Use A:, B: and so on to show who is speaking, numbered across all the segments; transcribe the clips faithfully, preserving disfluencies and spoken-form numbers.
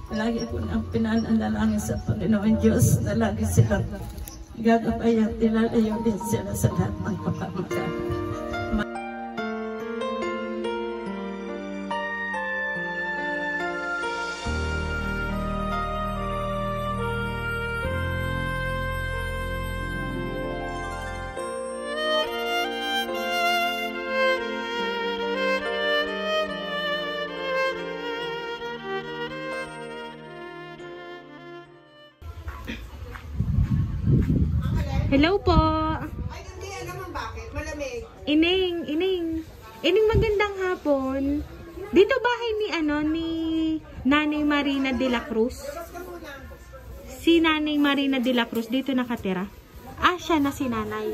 A: Lagi ko nang pinanalangin sa Panginoon Diyos na lagi silang gagabayan, tilalayo din sila sa lahat ng kapamakan.
B: Hello po.
C: Ay, hindi naman bakit? Malamig.
B: Ining, Ining. Ining magandang hapon. Dito bahay ni ano ni Nanay Marina de la Cruz. Si Nanay Marina de la Cruz dito nakatira. Ah, siya na si Nanay.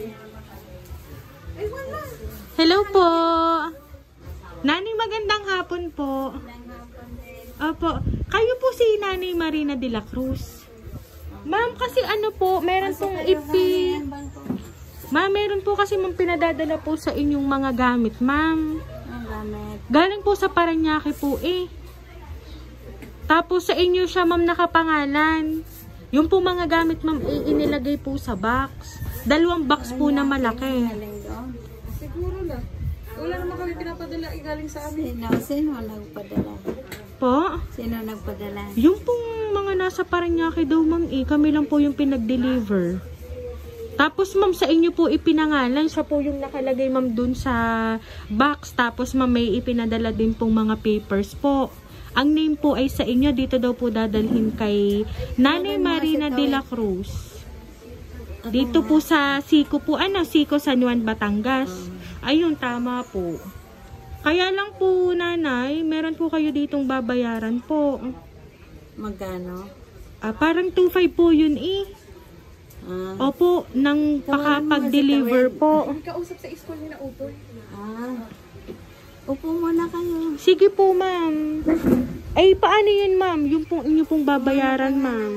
B: Hello po. Nanay magandang hapon po. Opo. Kayo po si Nanay Marina de la Cruz. Ma'am, kasi ano po, meron pong ipi... Ma'am, meron po kasi mong pinadadala po sa inyong mga gamit, ma'am.
D: Ang gamit.
B: Galing po sa Paranaque po eh. Tapos sa inyo siya, ma'am, nakapangalan. Yung po mga gamit, ma'am, eh, inilagay po sa box. Dalawang box po na malaki.
C: Siguro na. Wala naman kami pinapadala galing sa amin.
D: Sino, sino nagpadala?
B: Po?
D: Sino nagpadala?
B: Yung pong mga nasa Paranaque daw, ma'am, eh, kami lang po yung pinag-deliver. Tapos, ma'am, sa inyo po ipinangalan. Siya po yung nakalagay, ma'am, dun sa box. Tapos, ma'am, may ipinadala din pong mga papers po. Ang name po ay sa inyo. Dito daw po dadalhin kay Nanay Marina de la Cruz. Dito po sa Siko po. Ano? Siko, San Juan, Batangas. Ayun, tama po. Kaya lang po, Nanay, meron po kayo ditong babayaran po.
D: Magkano?
B: Ah, parang two five po yun eh.
D: Ah.
B: Opo, nang pakapag-deliver po.
C: Kausap sa school ni na Utoy.
D: Ah. Upo muna kayo.
B: Sige po, ma'am. Ay, paano yun, ma'am? Yung pong inyo pong babayaran, ma'am.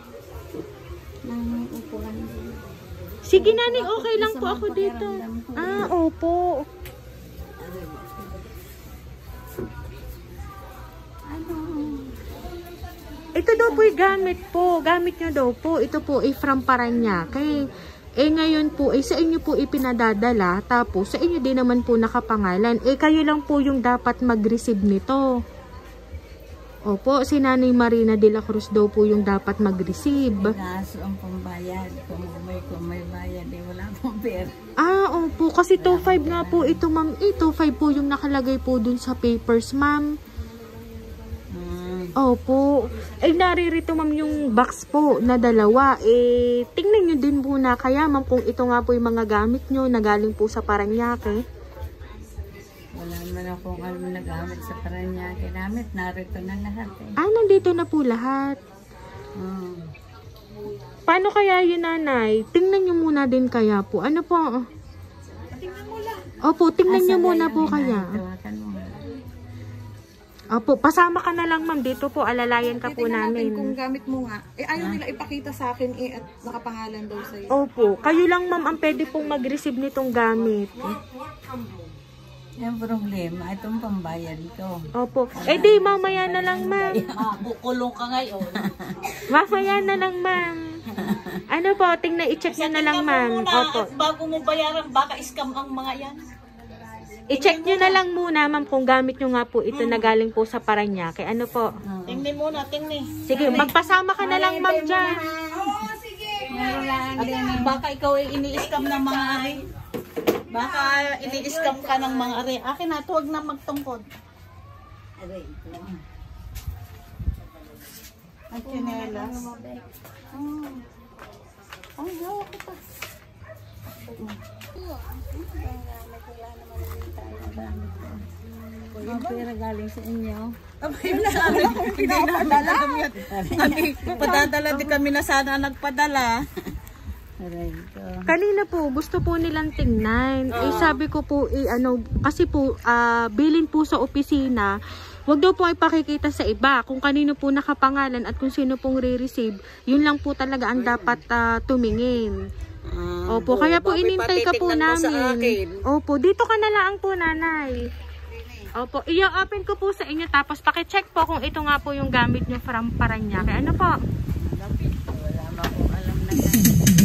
D: Nang upuan.
B: Sige, Nanay, okay lang po ako dito. Ah, opo. Ito daw po yung gamit po. Gamit nyo daw po. Ito po ay from Paranaque. Eh ngayon po, eh sa inyo po ipinadadala. Tapos sa inyo din naman po nakapangalan. Eh kayo lang po yung dapat mag-receive nito. Opo, si Nanay Marina de la Cruz daw po yung dapat mag-receive.
D: Kaso ang pambayad. Kung may, kung may bayad, eh wala pong pera.
B: Ah, opo. Kasi two five nga po ito, ma'am. Eh, two five po yung nakalagay po dun sa papers, ma'am. Opo. Eh, naririto, ma'am, yung box po na dalawa. Eh, tingnan nyo din muna kaya, ma'am, kung ito nga po yung mga gamit nyo na galing po sa Paranaque.
D: Wala naman akong alam na gamit sa Paranaque. Gamit, narito na lahat eh.
B: Ah, nandito na po lahat.
D: Hmm.
B: Paano kaya yun, Nanay? Tingnan nyo muna din kaya po. Ano po?
C: Tingnan mo lang.
B: Opo, tingnan nyo
D: Asa
B: muna
D: na
B: po
D: yung
B: kaya.
D: tawakan mo.
B: Opo, pasama ka na lang, ma'am. Dito po, alalayan ka po
C: Tingnan natin
B: namin.
C: kung gamit mo nga. Eh, ayaw nila ipakita sa akin eh at nakapangalan daw sa'yo.
B: Opo, kayo lang, ma'am, ang pwede pong mag-receive nitong gamit.
D: Yung problema, itong pambayad ko.
B: Opo. Eh di, mamaya na lang, ma'am.
E: Kukulong ka ngayon.
B: Mamaya na lang, ma'am. Ano po, tingnan, i-check nyo na lang, ma'am. Opo.
E: At bago mo bayaran, baka scam ang mga yan.
B: I-check nyo na lang muna, ma'am, kung gamit nyo nga po ito na galing po sa Paranaque. Ano po?
E: Tingnan muna, tingnan.
B: Sige, magpasama ka na lang, ma'am, dyan.
C: Oo, sige.
E: At baka ikaw ay ini-scam ng mga ari. Baka ini-scam ka ng mga ari. Akin na, huwag na magtungkod.
D: Aray ko.
E: Ang chinelas.
D: Ang gawa ko pa. Yung pera galing sa inyo.
E: Abay, sana pinapadala. Padadala din kami na sana nagpadala.
D: Aray ko.
B: Kanina po, gusto po nilang tingnan. Eh, sabi ko po, eh, ano, kasi po, ah, bilin po sa opisina, wag daw po ay pakikita sa iba. Kung kanino po nakapangalan at kung sino pong re-receive, yun lang po talaga ang dapat ah, tumingin.
D: Ah,
B: Opo, kaya po
E: bakit
B: inintay ka po
E: patitignan mo sa
B: namin.
E: akin?
B: Opo, dito ka na lang po, Nanay. Opo, i-open ko po sa inyo tapos paki-check po kung ito nga po yung gamit nyo from Parañaque. Ano po?
D: Wala ba akong alam na yan.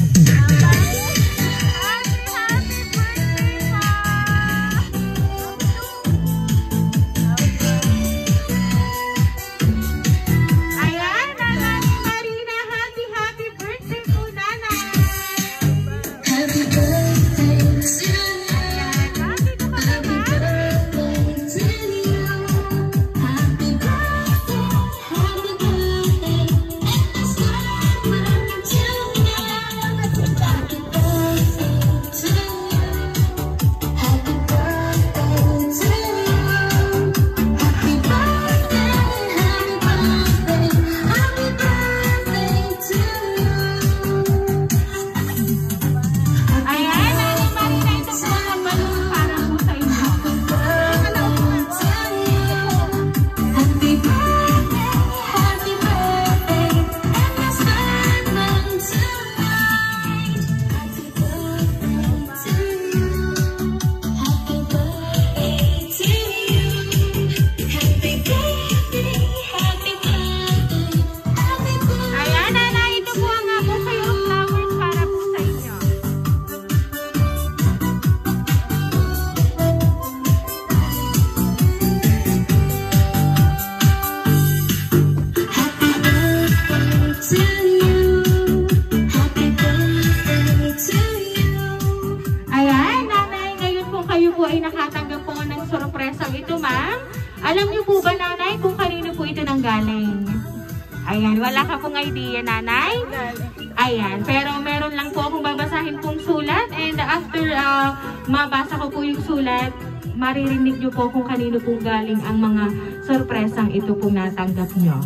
B: Alam niyo po ba, nanay, kung kanino po ito nanggaling? Ayan, wala ka pong idea, nanay? Ayan, pero meron lang po akong babasahin pong sulat and after uh, mabasa ko po yung sulat, maririnig niyo po kung kanino pong galing ang mga sorpresang ito pong natanggap niyo.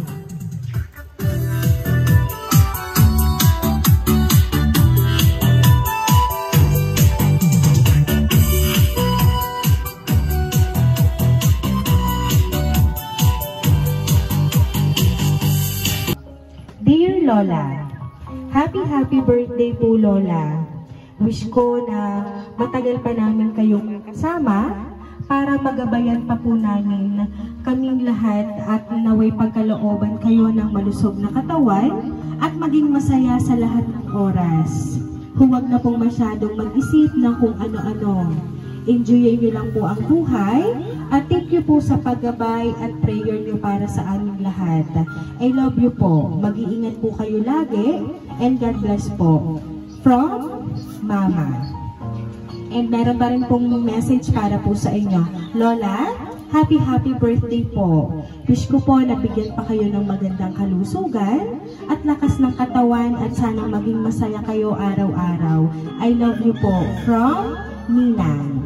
F: Dear Lola, happy happy birthday po Lola. Wish ko na matagal pa namin kayong kasama para magabayan pa po namin kaming lahat at naway pagkalooban kayo ng malusog na katawan at maging masaya sa lahat ng oras. Huwag na pong masyadong mag-isip ng kung ano-ano. Enjoyin niyo lang po ang buhay at thank you po sa paggabay at prayer niyo para sa aming lahat. I love you po. Mag-iingat po kayo lagi and God bless po. From Mama. And meron pa rin pong message para po sa inyo. Lola, happy happy birthday po. Wish ko po na bigyan pa kayo ng magandang kalusugan at lakas ng katawan at sana maging masaya kayo araw-araw. I love you po. From Ninang.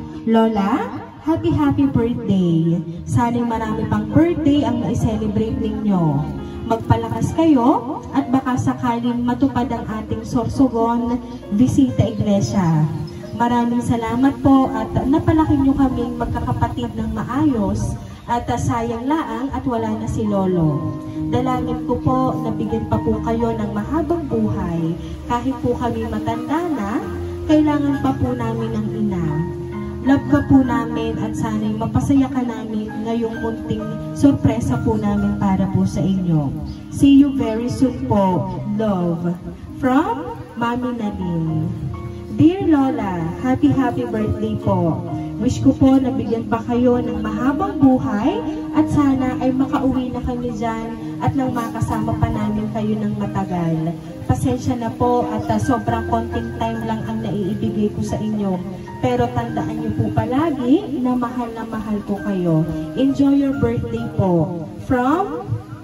F: Lola, happy happy birthday. Sana'y marami pang birthday ang na-celebrate ninyo. Magpalakas kayo at baka sakaling matupad ang ating Sorsogon Visita Iglesia. Maraming salamat po at napalaki nyo kaming magkakapatid ng maayos at sayang laang at wala na si Lolo. Dalangin ko po na bigyan pa po kayo ng mahabang buhay kahit po kami matanda na. Kailangan pa po namin ng ina. Love ka po namin at sana'y mapasaya ka namin ngayong munting sorpresa po namin para po sa inyo. See you very soon po. Love. From Mami Nadine. Dear Lola, happy happy birthday po. Wish ko po na bigyan pa kayo ng mahabang buhay at sana ay makauwi na kami dyan at nang makasama pa namin kayo ng matagal. Pasensya na po at uh, sobrang konting time lang ang naiibigay ko sa inyo. Pero tandaan niyo po palagi na mahal na mahal ko kayo. Enjoy your birthday po. From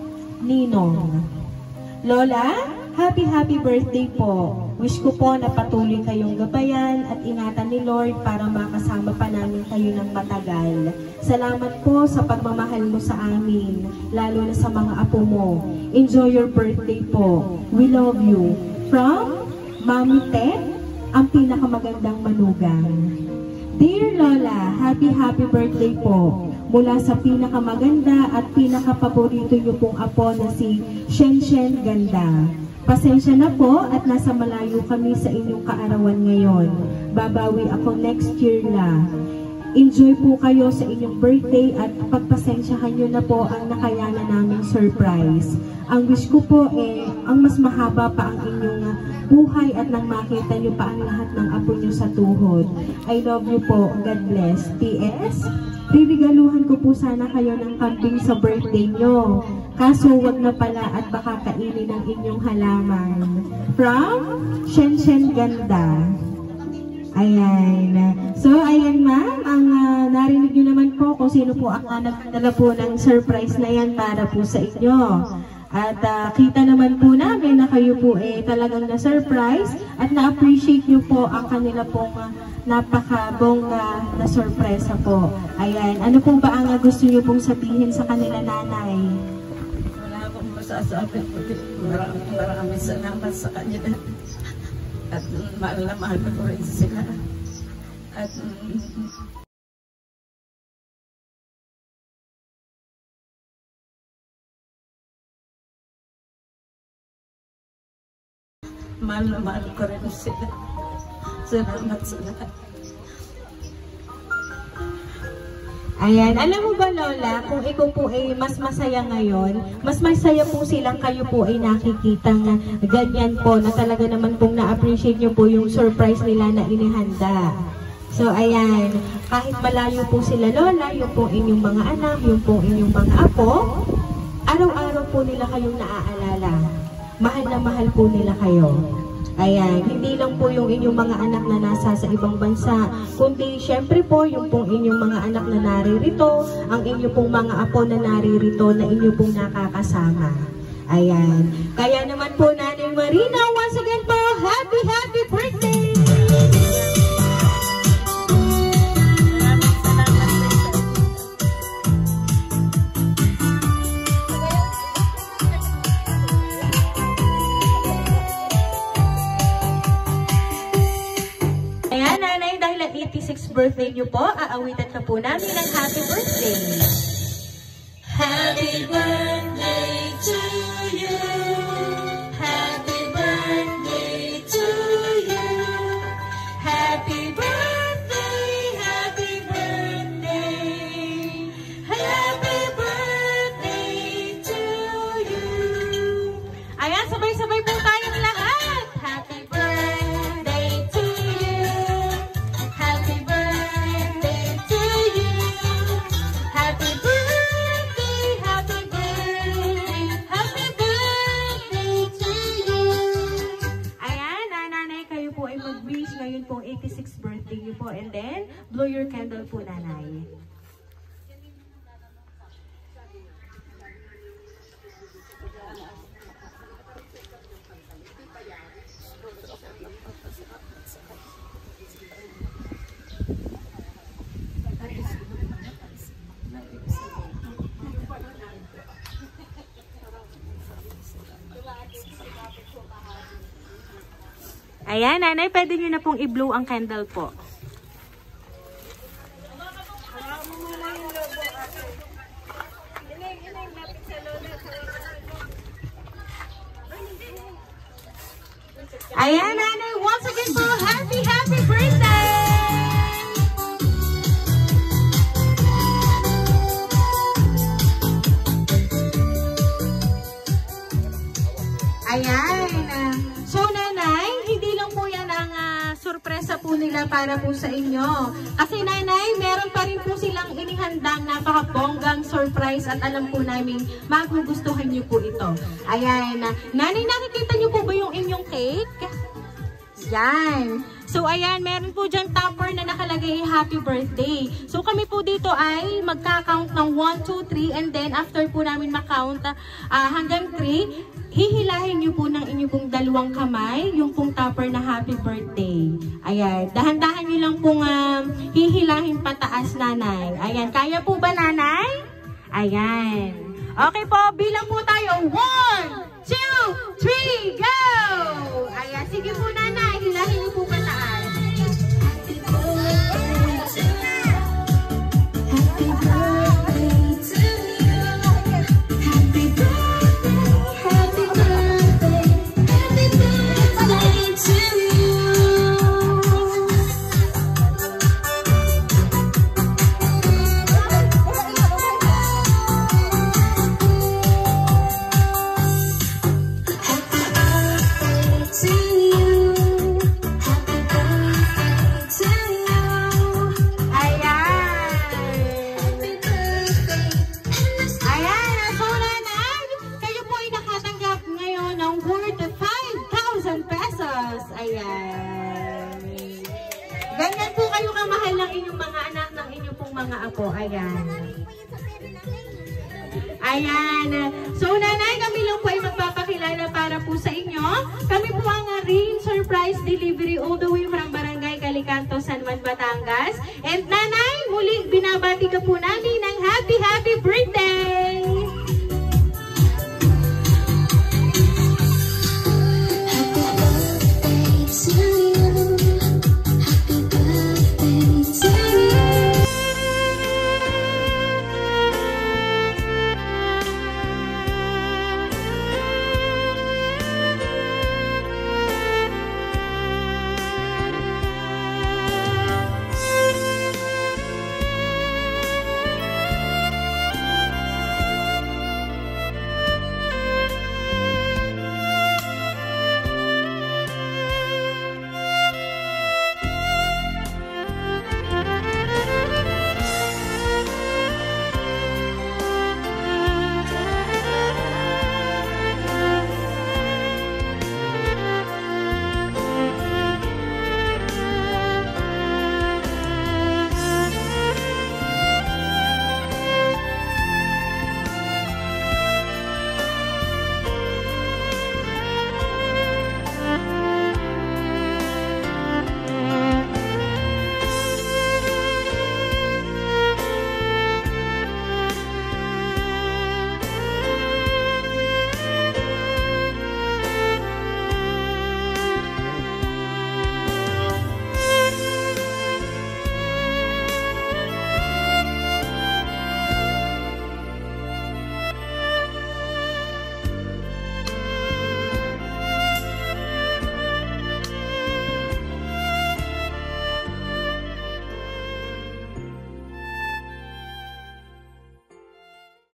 F: Ninong. Lola, happy happy birthday po. Wish ko po na patuloy kayong gabayan at ingatan ni Lord para makasama pa namin kayo ng matagal. Salamat po sa pagmamahal mo sa amin, lalo na sa mga apo mo. Enjoy your birthday po. We love you. From Mami Ted, ang pinakamagandang manugang. Dear Lola, happy happy birthday po. Mula sa pinakamaganda at pinakapaborito niyo pong apo na si Shen Shen Ganda. Pasensya na po at nasa malayo kami sa inyong kaarawan ngayon. Babawi ako next year na. enjoy po kayo sa inyong birthday at pagpasensyahan nyo na po ang nakayanan naming surprise. Ang wish ko po eh, ang mas mahaba pa ang inyong uh, buhay at nang makita nyo pa ang lahat ng apo nyo sa tuhod. I love you po. God bless. P S Ririgaluhan ko po sana kayo ng kambing sa birthday nyo. Kaso wag na pala at baka kainin ng inyong halaman. From Shen Shen Ganda. Ayan. So, ayan ma'am, ang uh, narinig nyo naman po kung sino po ang uh, nagdala po ng surprise na yan para po sa inyo. At uh, kita naman po namin na kayo po eh talagang na-surprise at na-appreciate nyo po ang kanila pong uh, napakabongga na sorpresa po. Ayan. Ano po ba ang uh, gusto nyo pong sabihin sa kanila, nanay?
A: Wala akong masasabi po. Maraming maraming salamat sa kanila. At mahal na mahal ko rin sila. At mahal na mahal ko rin sila. Salamat sa lahat.
F: Ayan, alam mo ba Lola, kung ikaw po ay mas masaya ngayon, mas masaya po silang kayo po ay nakikita nga ganyan po na talaga naman pong na-appreciate nyo po yung surprise nila na inihanda. So ayan, kahit malayo po sila Lola, yung po inyong mga anak, yung po inyong mga apo, araw-araw po nila kayong naaalala. Mahal na mahal po nila kayo. Ayan, hindi lang po yung inyong mga anak na nasa sa ibang bansa, kundi syempre po yung pong inyong mga anak na naririto, ang inyong pong mga apo na naririto na inyong pong nakakasama. Ayan, kaya naman po Nanay Marina, once again po, happy happy birthday! eighty-sixth birthday niyo po, aawitan ka po namin ng happy birthday. Happy birthday to you. Happy birthday to you. Happy birthday, happy birthday. Happy birthday to you. Ayan, sabay-sabay po tayong lahat. Happy birthday to you. Happy birthday to you. Happy birthday, happy birthday, happy birthday to you. Ayan, nanay, kayo po ay mag-wish ngayon pong eighty-sixth birthday niyo po. And then, blow your candle po, nanay. Ayan, nanay, pwede nyo na pong i-blow ang candle po. Ayan, nanay, once again po, happy, happy birthday! Ayan. So, nanay, hindi lang po yan ang uh, sorpresa po nila para po sa inyo. Kasi, nanay, meron pa rin po silang inihandang napakabonggang surprise at alam po namin magugustuhan niyo po ito. Ayan. Nanay, nakikita niyo po ba yung inyong cake? Yan. So, ayan, meron po dyan topper na nakalagay happy birthday. So, kami po dito ay magka-count ng one, two, three and then after po namin makount uh, hanggang three, hihilahin nyo po ng inyong pong dalawang kamay yung pong topper na happy birthday. Ayan. Dahan-dahan nyo lang pong uh, hihilahin pataas, nanay. Ayan. Kaya po ba, nanay? Ayan. Okay po. Bilang po tayo. One, two, three, go! Ayan. Sige po, nanay. Hilahin nyo po pataas.
B: Ayan. So, nanay, kami lang po ay magpapakilala para po sa inyo. Kami po ang Rain Surprise Delivery all the way from Barangay Calicanto, San Juan, Batangas. And nanay, muli binabati ka po namin